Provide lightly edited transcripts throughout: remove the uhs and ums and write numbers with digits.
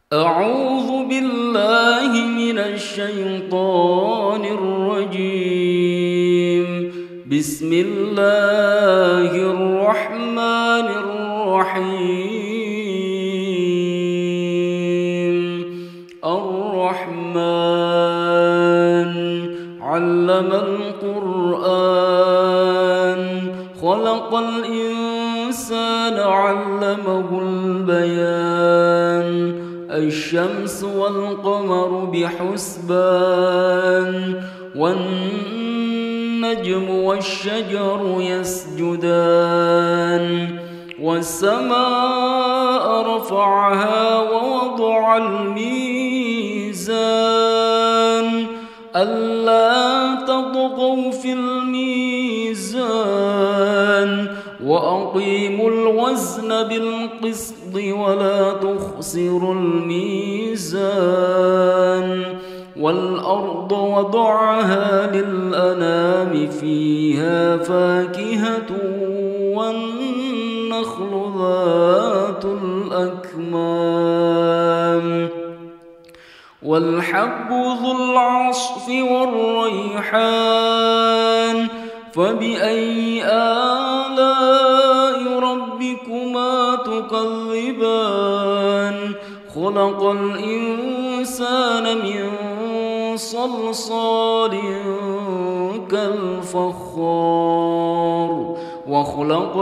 أعوذ بالله من الشيطان الرجيم. بسم الله الرحمن الرحيم. الرحمن علم القرآن خلق الإنسان علمه البيان. الشمس والقمر بحسبان والنجم والشجر يسجدان. والسماء رفعها ووضع الميزان ألا تطغوا في الميزان وأقيموا الوزن بالقسط ولا تخسروا الميزان. والأرض وضعها للأنام فيها فاكهة والنخل ذات الأكمام والحب ذو العصف والريحان. فبأي آلاء ربكما تكذبان؟ خلق الإنسان من صلصال كالفخار وخلق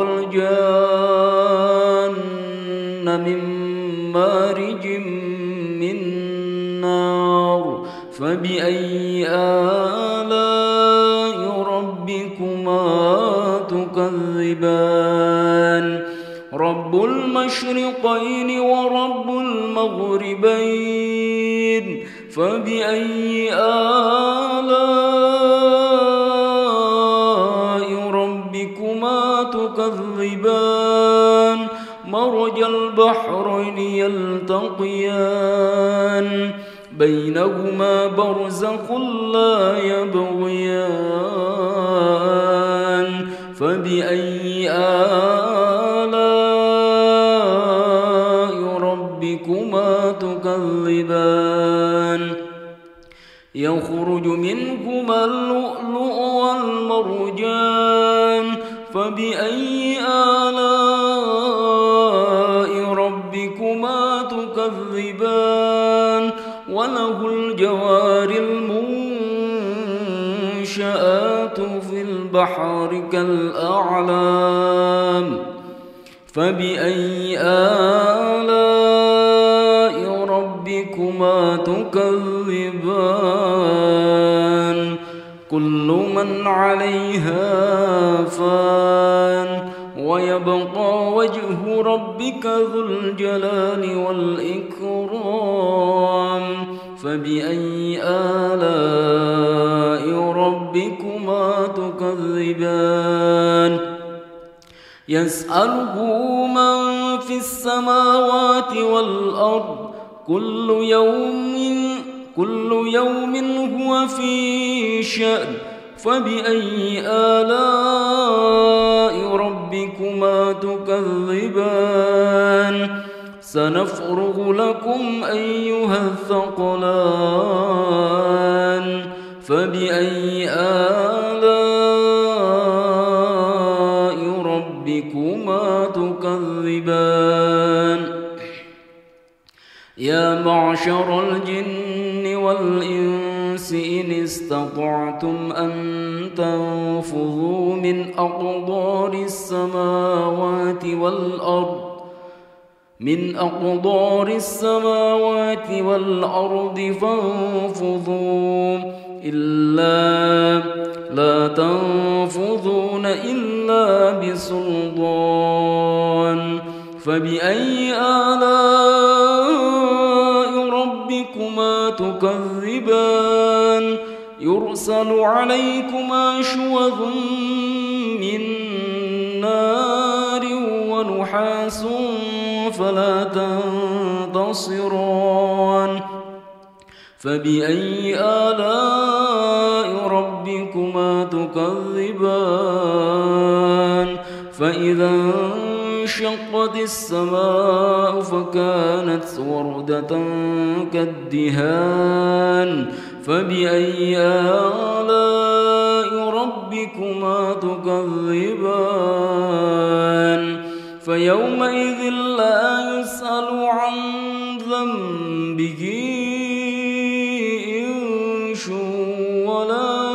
الجان من مارج من نار. فبأي آلاء ربكما تكذبان؟ رب المشرقين ورب المغربين. فبأي آلاء ربكما تكذبان؟ مرج البحرين يلتقيان بينهما برزخ لا يبغيان. فبأي آلاء ربكما تكذبان؟ يخرج منهما اللؤلؤ والمرجان. فبأي آلاء ربكما تكذبان؟ وله الجوار المنشآت في البحر كالأعلام. فبأي آلاء ربكما تكذبان؟ كل من عليها فان ويبقى وجه ربك ذو الجلال والإكرام. فبأي آلاء ربكما تكذبان؟ يسأله من في السماوات والأرض كل يوم هو في شأن. فبأي آلاء ربكما تكذبان؟ سنفرغ لكم أيها الثقلان. فبأي آلاء ربكما تكذبان؟ يا معشر الجن والإنس إن استطعتم أن تنفذوا من أقطار السماوات والأرض فانفذوا لا تنفذون إلا بسلطان. فبأي آلاء ربكما تكذبان؟ يرسل عليكما شواظ من نار ونحاس فلا تنتصران. فبأي آلاء ربكما تكذبان؟ فإذا وانشقت السماء فكانت وردة كالدهان فبأي آلاء ربكما تكذبان فيومئذ لا يسأل عن ذنبه إنس ولا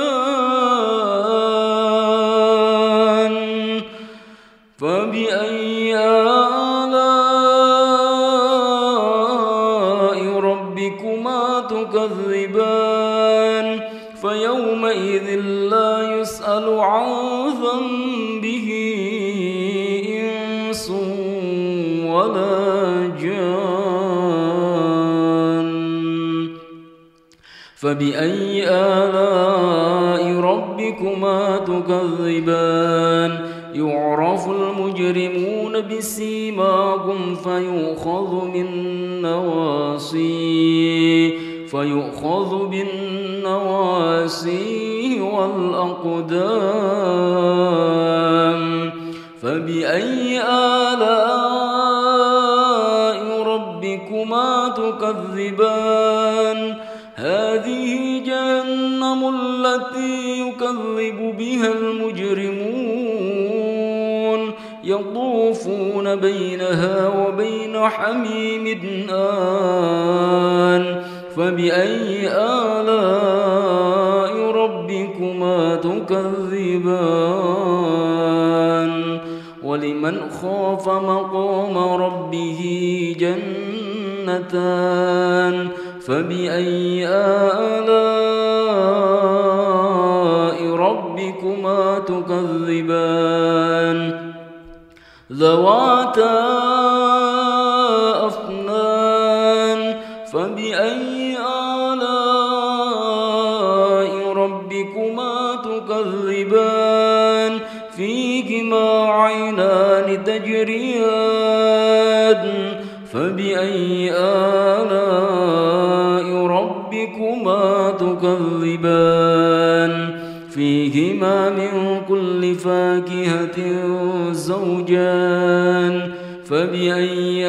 جان فبأي آلاء ربكما تكذبان فيومئذ لا يسأل عن ذنبه إنس ولا جان فبأي آلاء ربكما تكذبان يعرف المجرمون بسيماهم فيؤخذ بالنواسي والأقدام فبأي آلاء ربكما تكذبان هذه جهنم التي يكذب بها المجرمون يطوفون بينها وبين حميم آن فبأي آلاء ربكما تكذبان ولمن خاف مقام ربه جنتان فبأي آلاء ربكما تكذبان ذواتا أفنان فبأي آلاء ربكما تكذبان فيهما عينان تجريان فبأي آلاء ربكما تكذبان فيهما من كل فاكهة زوجان فبأي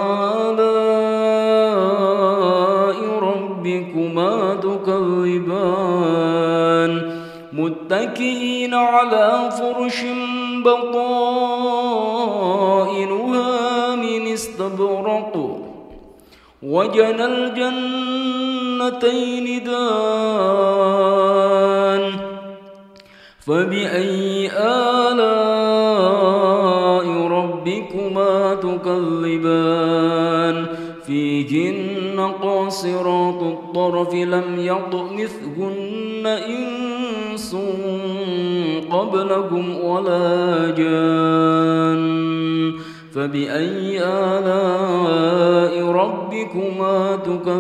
آلاء ربكما تكذبان متكئين على فرش بطائنها من استبرق وجنى الجنتين دان فبأي آلاء ربكما تكذبان فيهن قاصرات الطرف لم يطمثهن إنس قبلهم ولا جان فبأي آلاء ربكما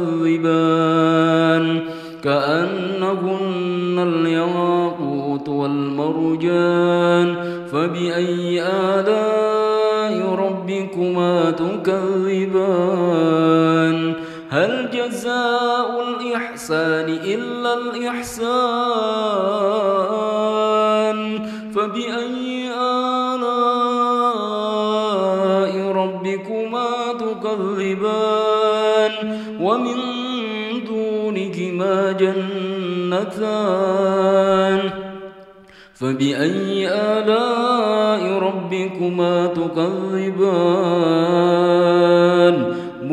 تكذبان كأنهن الياقوت والمرجان فبأي آلاء ربكما تكذبان هل جزاء الإحسان إلا الإحسان فبأي آلاء ربكما تكذبان ومن دونهما جنتان فبأي آلاء ربكما تكذبان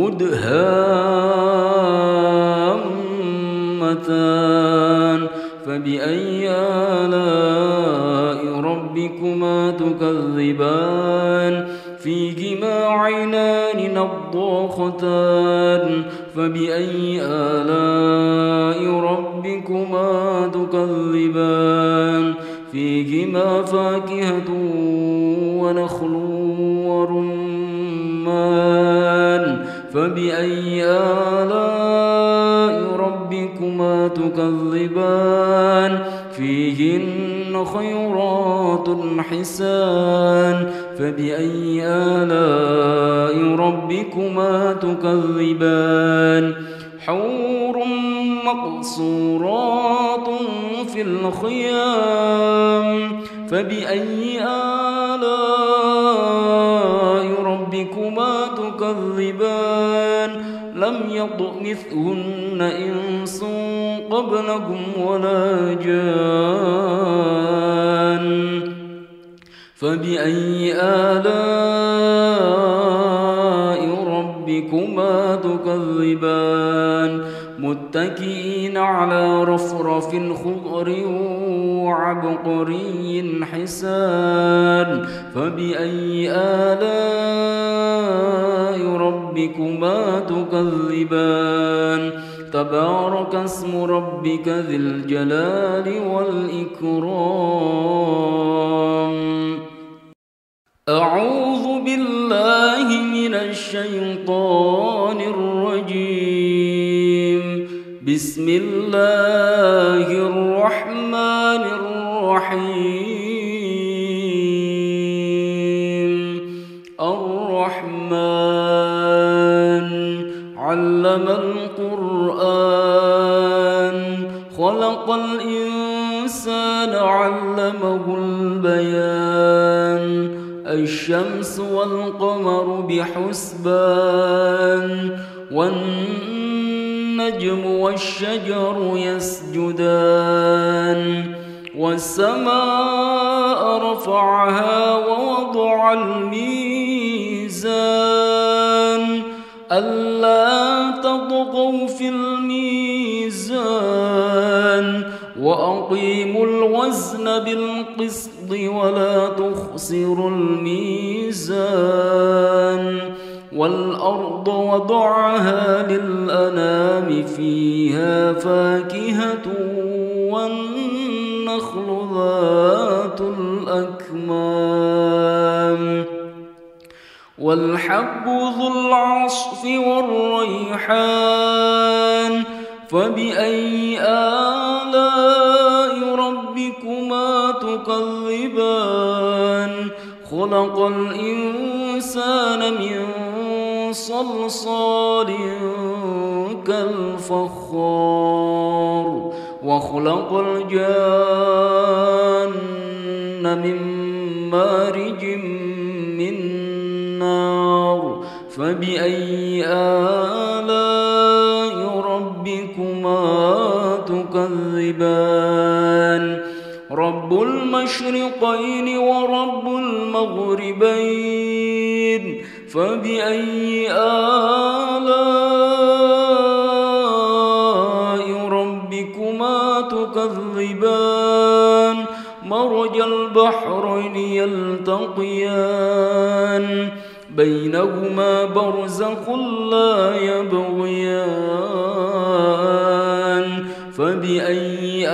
مدهامتان فبأي آلاء ربكما تكذبان فيهما عينان نضاختان فبأي آلاء ربكما تكذبان فيهما فاكهة ونخل ورمان فبأي آلاء ربكما تكذبان فيهن خيرات حسان فبأي آلاء ربكما تكذبان حور مقصورات في الخيام فبأي آلاء يطمثهن إنس قبلكم ولا جان فبأي آلاء ربكما تكذبان متكئين على رفرف خضر وعبقري حسان فبأي آلاء ربكما تكذبان تبارك اسم ربك ذي الجلال والإكرام أعوذ بالله من الشيطان الرجيم بسم الله الرحمن الرحيم الرحمن علم القرآن خلق الإنسان علمه البيان الشمس والقمر بحسبان والنجم والشجر يسجدان والسماء رفعها ووضع الميزان ألا تطغوا في الميزان وأقيموا الوزن بالقسط ولا تخسروا الميزان والأرض وضعها للأنام فيها فاكهة والنخل ذات الأكمام والحب ذو العصف والريحان فبأي آلاء ربكما تكذبان خلق الإنسان من صلصال كالفخار وخلق الجان من مارج من نار فبأي آلاء ربكما تكذبان رب المشرقين ورب المغربين فبأي آلاء ربكما تكذبان مرج البحرين يلتقيان بينهما برزخ لا يبغيان فبأي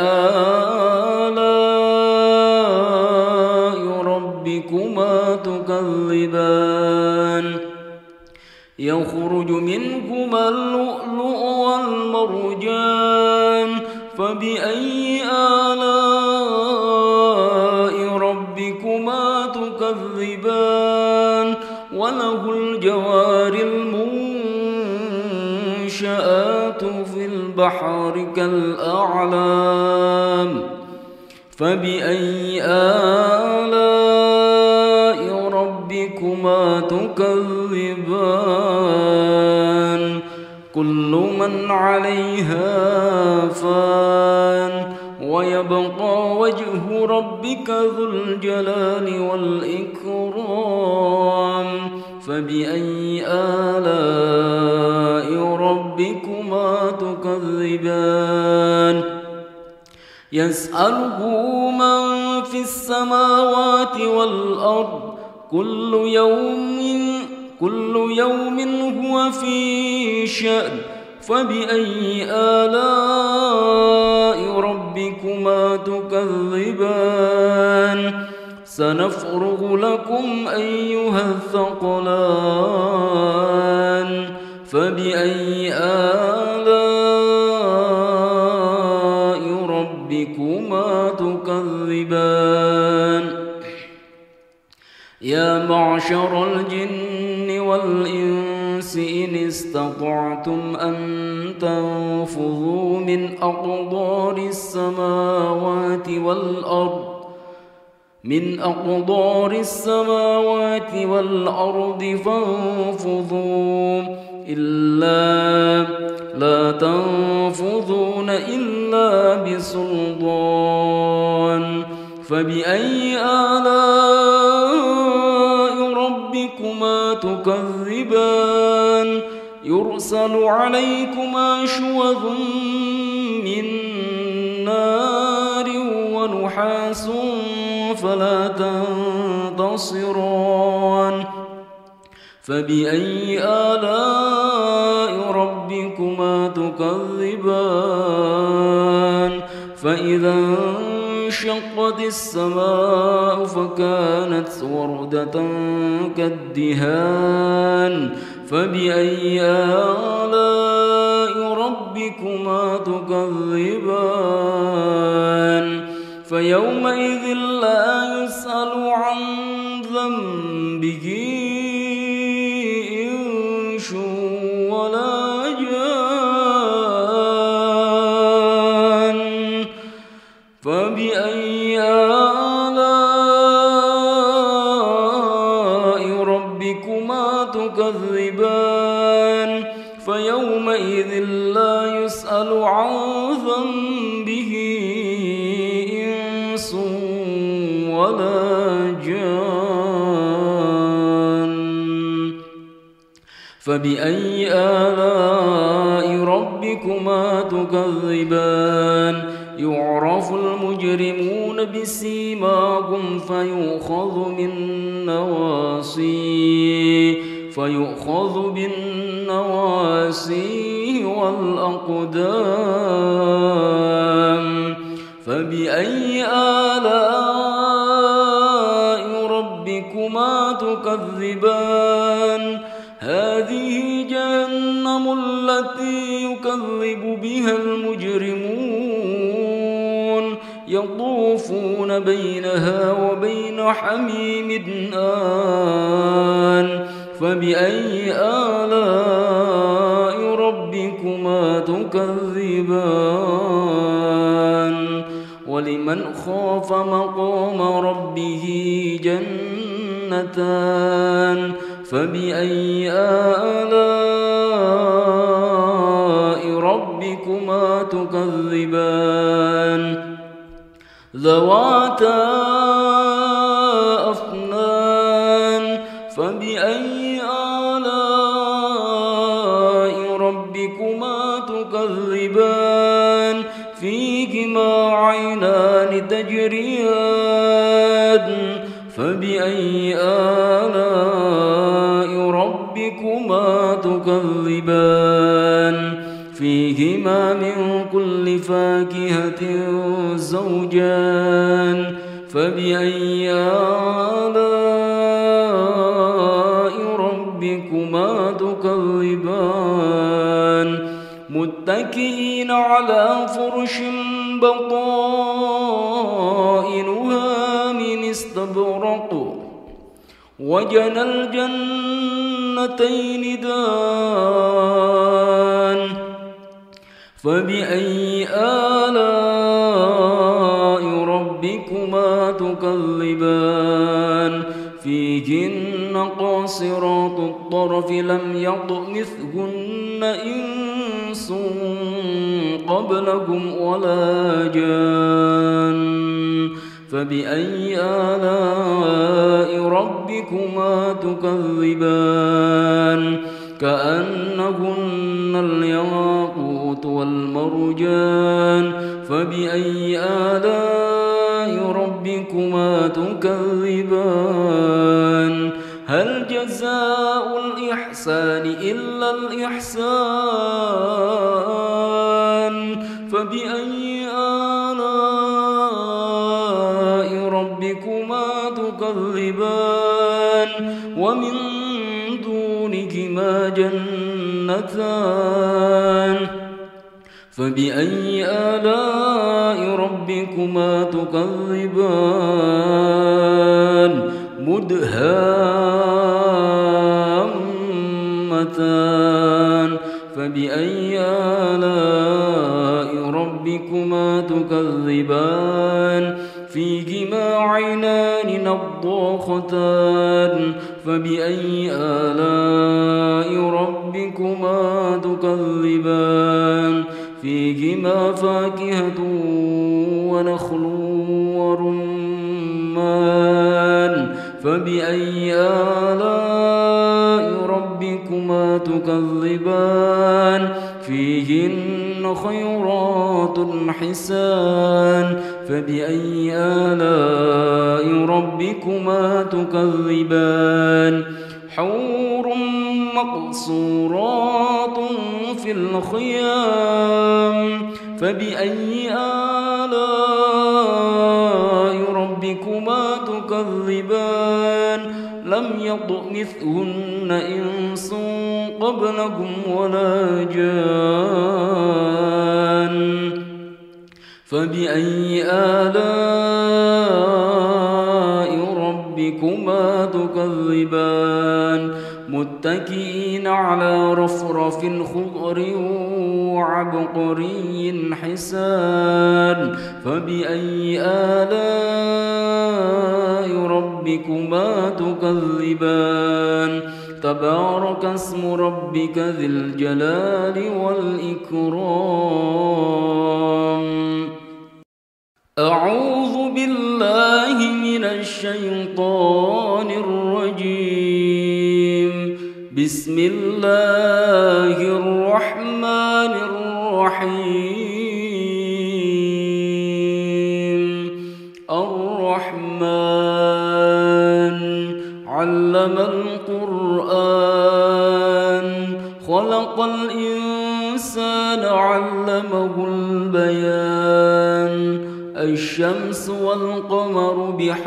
آلاء ربكما تكذبان يخرج منهما اللؤلؤ والمرجان فبأي آلاء ربكما تكذبان وله الجوار المنشآت في البحر كالأعلام فبأي آلاء ربكما تكذبان كل من عليها فان ويبقى وجه ربك ذو الجلال والإكرام فبأي آلاء ربكما تكذبان يسأله من في السماوات والأرض كل يوم هو في شأن فبأي آلاء ربكما تكذبان سنفرغ لكم أيها الثقلان فبأي آلاء ربكما تكذبان يا معشر الجن والإنس إن استطعتم أن تنفذوا من أقطار السماوات والأرض فانفذوا إلا بسلطان فبأي آلاء ربكما تكذبان يرسل عليكما شواظ من نار ونحاس فلا تنتصران فبأي آلاء ربكما تكذبان فإذا انشقت السماء فكانت وردة كالدهان فبأي آلاء ربكما تكذبان فيومئذ لا يسأل عن ذنبه إنس ولا جان فبأي آلاء ربكما تكذبان فيومئذ لا يسأل عن ذنبه إنس ولا جان فبأي آلاء ربكما تكذبان يعرف المجرمون بسيماهم فيؤخذ بالنواسي والأقدام فبأي آلاء ربكما تكذبان هذه جهنم التي يكذب بها المجرمون يطوفون بينها وبين حميم آن فبأي آلاء ربكما تكذبان ولمن خاف مقام ربه جنتان فبأي آلاء ربكما تكذبان ذواتا أفنان فبأي آلاء ربكما تكذبان فيهما عينان تجريان فبأي آلاء ربكما تكذبان فيهما من كل فاكهة زوجان فبأي آلاء ربكما تكذبان متكئين على فرش بطائنها من استبرق وجنى الجنتين دان فبأي آلاء ربكما تكذبان فيهن قاصرات الطرف لم يطمثهن إنس قبلهم ولا جان فبأي آلاء ربكما تكذبان كأنهن الياقوت والمرجان فبأي آلاء ربكما تكذبان هل جزاء الإحسان إلا الإحسان فبأي آلاء ربكما تكذبان ومن دونهما جنتان فبأي آلاء ربكما تكذبان مدهامتان فبأي آلاء ربكما تكذبان فيهما عينان نضاختان فبأي آلاء ربكما تكذبان فيهما فاكهة ونخل ورمان فبأي آلاء ربكما تكذبان فيهن خيرات حسان فبأي آلاء ربكما تكذبان حور مقصورات في الخيام فبأي آلاء ربكما تكذبان لم يطمثهن إنس قبلكم ولا جان فبأي آلاء ربكما تكذبان متكئين على رفرف خضر وعبقري حسان فبأي آلاء ربكما تكذبان تبارك اسم ربك ذي الجلال والإكرام أعوذ بالله من الشيطان الرجيم بسم الله الرحمن الرحيم الرحمن علم القرآن خلق الإنسان علمه البيان الشمس والقمر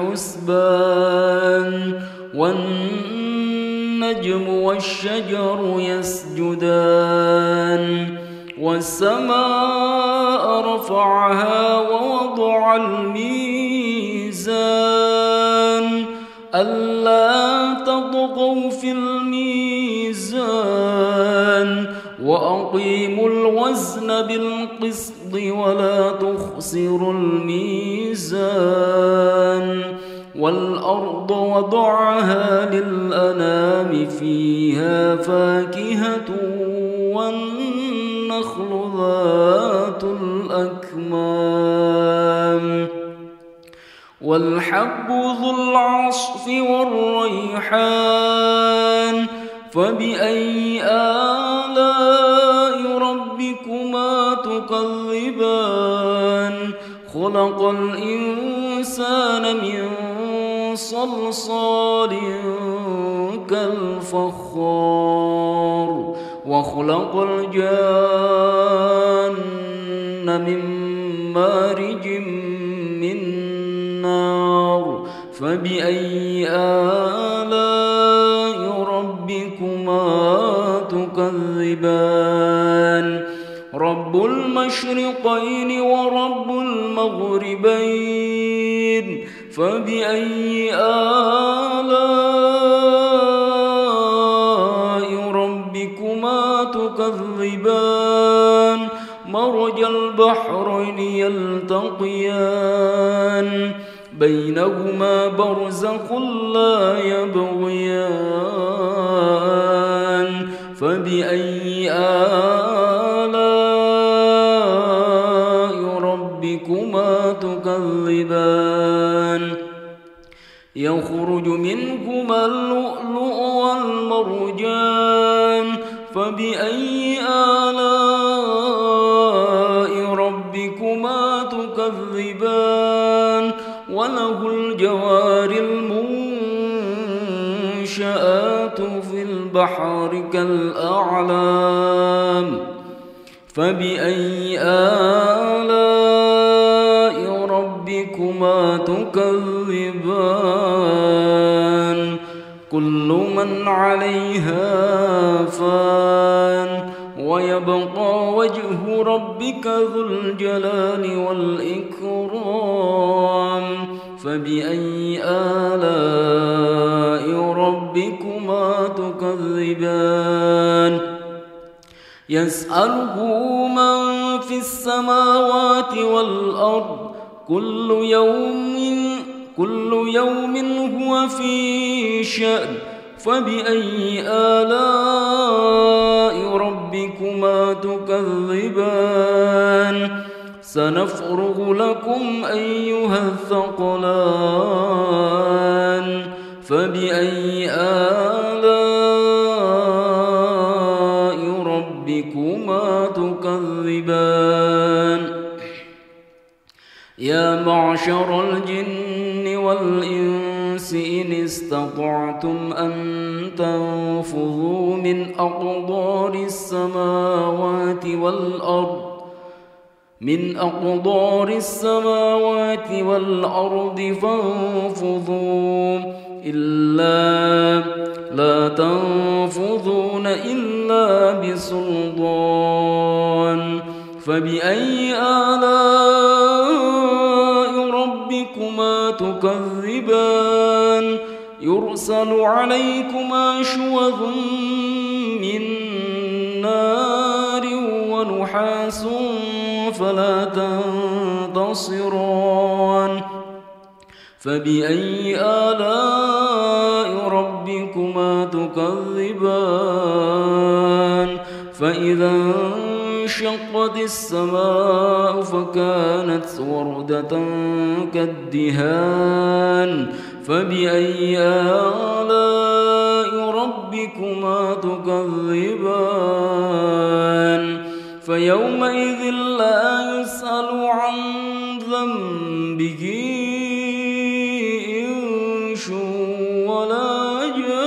بحسبان والنجم والشجر يسجدان والسماء رفعها ووضع الميزان ألا تطغوا في الميزان وأقيموا الوزن بالقسط ولا تخسروا الميزان والأرض وضعها للأنام فيها فاكهة والنخل ذات الأكمام والحب ذو العصف والريحان فبأي آلاء ربكما تكذبان خلق الإنسان من صلصال كالفخار وخلق الجان من مارج من نار فبأي آلاء ربكما تكذبان رب المشرقين ورب المغربين فبأي آلاء ربكما تكذبان مرج البحرين يلتقيان بينهما برزخ لا يبغيان فبأي آلاء ربكما تكذبان يخرج منهما اللؤلؤ والمرجان فبأي آلاء ربكما تكذبان وله الجوار المنشآت في البحر كالأعلام فبأي آلاء ربكما تكذبان كل من عليها فان ويبقى وجه ربك ذو الجلال والإكرام فبأي آلاء ربكما تكذبان يسأله من في السماوات والأرض كل يوم هو في شأن فبأي آلاء ربكما تكذبان سنفرغ لكم أيها الثقلان فبأي آلاء ربكما تكذبان يا معشر الجن والإنس إن استطعتم أن تنفذوا من أقطار السماوات والأرض فانفذوا لا تنفذون إلا بسلطان فبأي آلاء ربكما تكذبان يرسل عليكما شواظ من نار ونحاس فلا تنتصران فبأي آلاء ربكما تكذبان فإذا انشقت السماء فكانت وردة كالدهان فبأي آلاء ربكما تكذبان فيومئذ لا يسأل عن ذنبه إنس ولا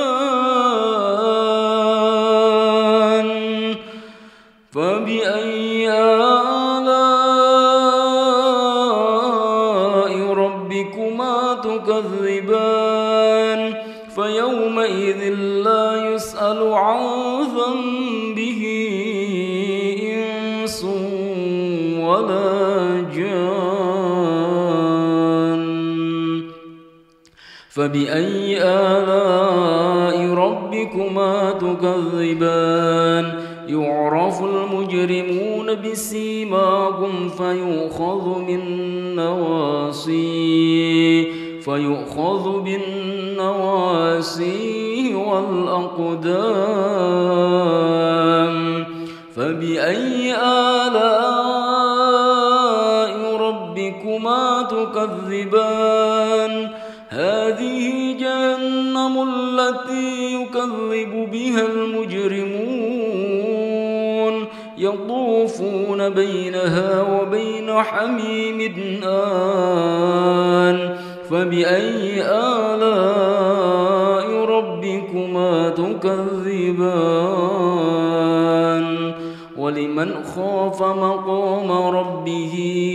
جان فبأي آلاء ربكما تكذبان فيومئذ لا يسأل عن ذنبه إنس ولا جان فبأي آلاء ربكما تكذبان يعرف المجرمون بسيماهم فيؤخذ بالنواسي والأقدام فبأي آلاء ربكما تكذبان هذه جهنم التي يكذب بها المجرمون يطوفون بينها وبين حميم آن فبأي آلاء ربكما تكذبان ولمن خاف مقام ربه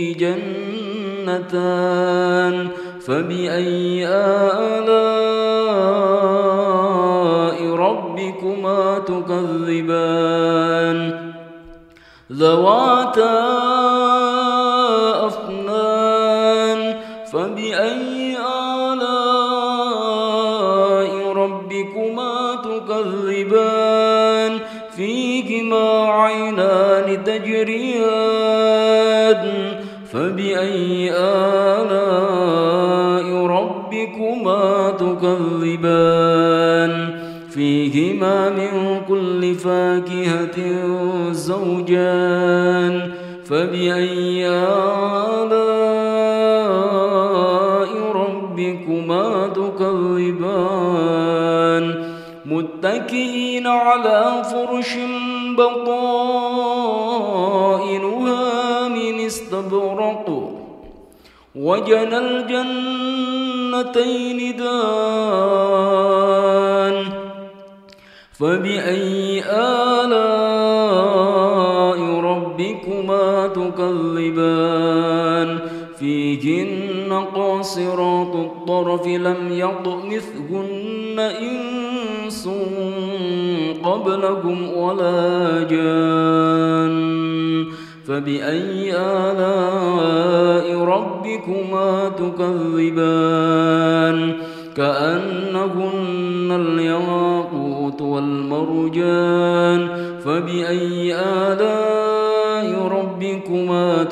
جنتان فبأي آلاء ربكما تكذبان ذواتا أفنان فبأي آلاء ربكما تكذبان فيهما عينان تجريان فبأي آلاء ربكما تكذبان فيهما من كل فاكهة زوجان فبأي آلاء ربكما تكذبان متكئين على فرش بطائنها من استبرق وجنى الجنتين دان فبأي آلاء ربكما تكذبان فيهن قاصرات الطرف لم يطمثهن إنس قبلهم ولا جان فبأي آلاء ربكما تكذبان كأنهن الياقوت والمرجان فبأي آلاء ربكما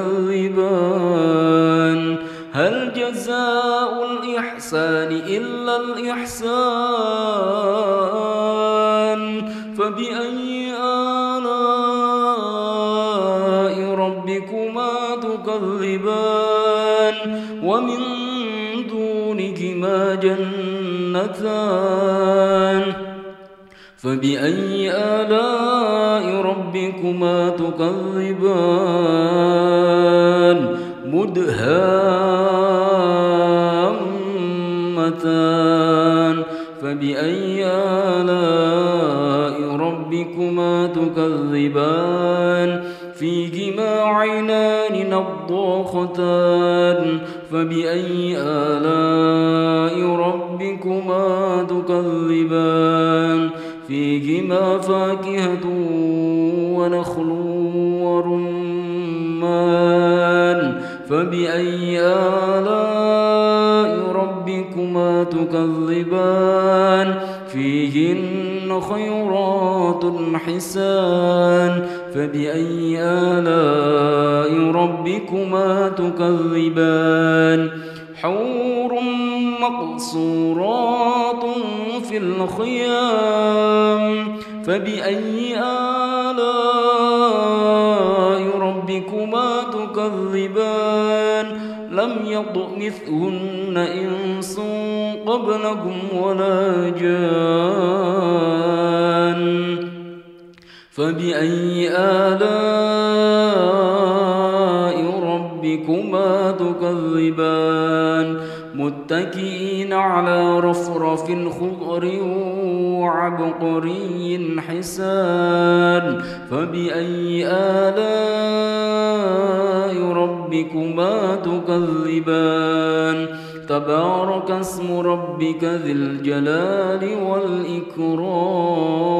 تكذبان هل جزاء الإحسان إلا الإحسان فبأي آلاء ربكما تكذبان ومن دونهما جنتان فبأي آلاء ربكما تكذبان مدهامتان فبأي آلاء ربكما تكذبان فيهما عينان نضاختان فبأي آلاء ربكما تكذبان فيهما فاكهة ونخل ورمان فبأي آلاء ربكما تكذبان فيهن خيرات حسان فبأي آلاء ربكما تكذبان حور مقصورات في الخيام فبأي آلاء ربكما تكذبان لم يطمثهن إنس قبلكم ولا جان فبأي آلاء ربكما تكذبان متكئين على رفرف خضر وعبقري حسان فبأي آلاء ربكما تكذبان تبارك اسم ربك ذي الجلال والإكرام